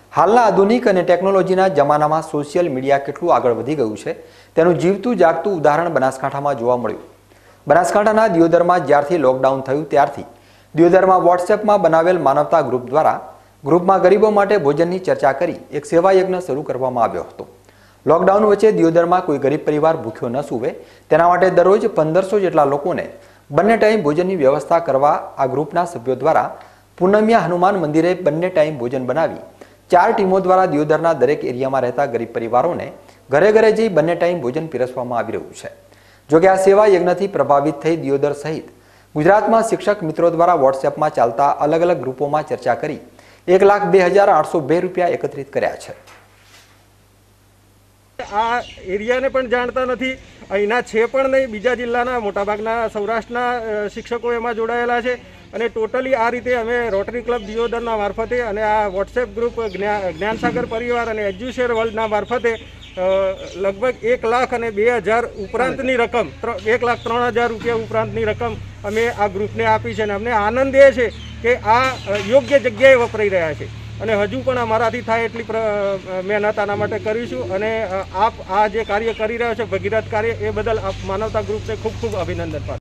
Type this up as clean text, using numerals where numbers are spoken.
હાલના આધુનિક અને ટેકનોલોજીના જમાનામાં સોશિયલ મીડિયા કેટલું આગળ વધી ગયું છે તેનું જીવતું જાગતું ઉદાહરણ બનાસકાંઠામાં જોવા મળ્યું। બનાસકાંઠાના દિયોદરમાં જ્યારથી લોકડાઉન થયું ત્યારથી દિયોદરમાં વોટ્સએપમાં બનાવેલ માનવતા ગ્રુપ દ્વારા ગ્રુપમાં ગરીબો માટે ભોજનની ચર્ચા કરી એક સેવા યજ્ઞ શરૂ કરવામાં આવ્યો હતો। લોકડાઉન વચ્ચે દિયોદરમાં કોઈ ગરીબ પરિવાર ભૂખ્યો ન સૂવે તેના માટે દરરોજ 1500 જેટલા લોકોને બંને ટાઈમ ભોજનની વ્યવસ્થા કરવા આ ગ્રુપના સભ્યો દ્વારા પૂનમિયા હનુમાન મંદિરે બંને ટાઈમ ભોજન બનાવી 4 ટીમો દ્વારા દિયોદરના દરેક એરિયામાં રહેતા ગરીબ પરિવારોને ઘરે ઘરે જઈ બંને ટાઈમ ભોજન પીરસવામાં આવી રહ્યું છે। જો કે આ સેવા યજ્ઞથી પ્રભાવિત થઈ દિયોદર સહિત ગુજરાતમાં શિક્ષક મિત્રો દ્વારા વોટ્સએપમાં ચાલતા અલગ અલગ ગ્રુપોમાં ચર્ચા કરી 1,02,802 રૂપિયા એકત્રિત કર્યા છે। આ એરિયાને પણ જાણતા નથી, અહીંના છે પણ નહીં। બીજા જિલ્લાના મોટાભાગના સૌરાષ્ટ્રના શિક્ષકો એમાં જોડાયેલા છે અને ટોટલી આ રીતે અમે રોટરી ક્લબ દિયોદરના મારફતે અને આ વોટ્સએપ ગ્રુપ જ્ઞાનસાગર પરિવાર અને એજ્યુશેર વર્લ્ડના મારફતે લગભગ 1,02,000 ઉપરાંતની રકમ 1,03,000 રૂપિયા ઉપરાંતની રકમ અમે આ ગ્રુપને આપી છે અને અમને આનંદ એ છે કે આ યોગ્ય જગ્યાએ વપરાઈ રહ્યા છે અને હજુ પણ અમારાથી થાય એટલી મહેનત આના માટે કરીશું અને આપ આ જે કાર્ય કરી રહ્યા છો ભગીરથ કાર્ય એ બદલ આપ માનવતા ગ્રુપને ખૂબ ખૂબ અભિનંદન પાઠવું।